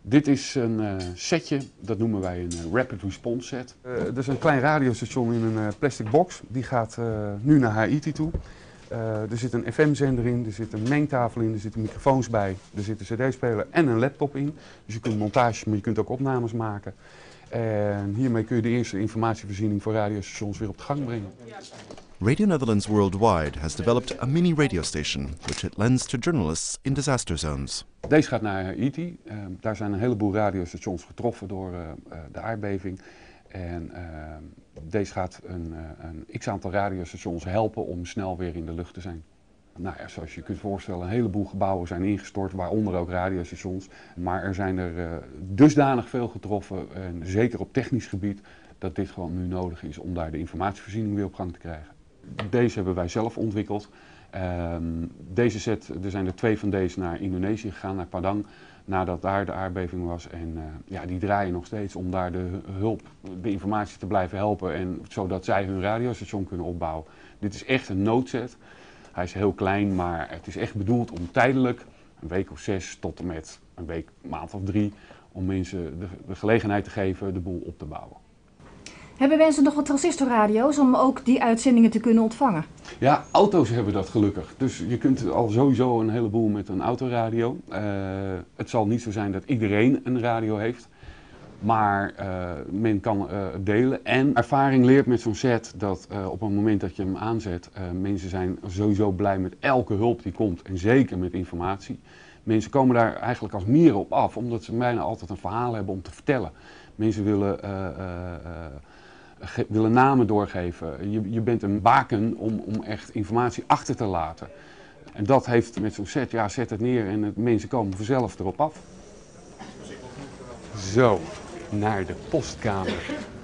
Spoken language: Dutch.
Dit is een setje, dat noemen wij een Rapid Response set. Het is een klein radiostation in een plastic box. Die gaat nu naar Haiti toe. Er zit een FM-zender in, er zit een mengtafel in, er zitten microfoons bij, er zit een cd-speler en een laptop in. Dus je kunt montages, maar je kunt ook opnames maken. En hiermee kun je de eerste informatievoorziening voor radiostations weer op de gang brengen. Radio Netherlands Worldwide has developed a mini radio station which it lends to journalists in disaster zones. Deze gaat naar Haiti. Daar zijn een heleboel radiostations getroffen door de aardbeving. En deze gaat een x-aantal radiostations helpen om snel weer in de lucht te zijn. Nou ja, zoals je kunt voorstellen, een heleboel gebouwen zijn ingestort, waaronder ook radiostations. Maar er zijn er dusdanig veel getroffen, en zeker op technisch gebied, dat dit gewoon nu nodig is om daar de informatievoorziening weer op gang te krijgen. Deze hebben wij zelf ontwikkeld. Deze set, er zijn er 2 van deze naar Indonesië gegaan, naar Padang, nadat daar de aardbeving was. En ja, die draaien nog steeds om daar de informatie te blijven helpen, en zodat zij hun radiostation kunnen opbouwen. Dit is echt een noodset. Hij is heel klein, maar het is echt bedoeld om tijdelijk, een week of 6 tot en met een maand of 3, om mensen de gelegenheid te geven de boel op te bouwen. Hebben mensen nog wat transistorradio's om ook die uitzendingen te kunnen ontvangen? Ja, auto's hebben dat gelukkig. Dus je kunt al sowieso een heleboel met een autoradio. Het zal niet zo zijn dat iedereen een radio heeft. Maar men kan delen. En ervaring leert met zo'n set dat op het moment dat je hem aanzet, mensen zijn sowieso blij met elke hulp die komt. En zeker met informatie. Mensen komen daar eigenlijk als mieren op af, omdat ze bijna altijd een verhaal hebben om te vertellen. Mensen willen namen doorgeven. Je bent een baken om echt informatie achter te laten. En dat heeft met zo'n set, ja, zet het neer en mensen komen vanzelf erop af. Zo, naar de postkamer.